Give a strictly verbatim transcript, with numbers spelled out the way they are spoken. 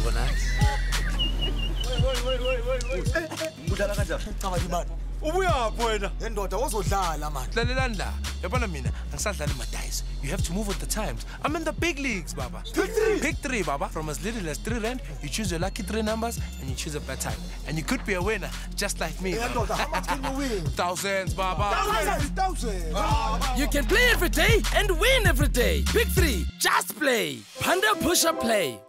nice. Wait, wait, wait, wait, wait, wait. Udlala kanjani? Cha manje. Ubuyaphi wena? Endoda wozodlala manje. Dlalelani la. Yabona mina angisadlali my dice. You have to move with the times. I'm in the big leagues, Baba. Pick three. Pick three, Baba. From as little as three rand, you choose your lucky three numbers and you choose a bad time. And you could be a winner, just like me. Hey, Baba. How much can you win? Thousands, Baba. Thousands, thousands. You can play every day and win every day. Pick three, just play. Panda Pusher Play.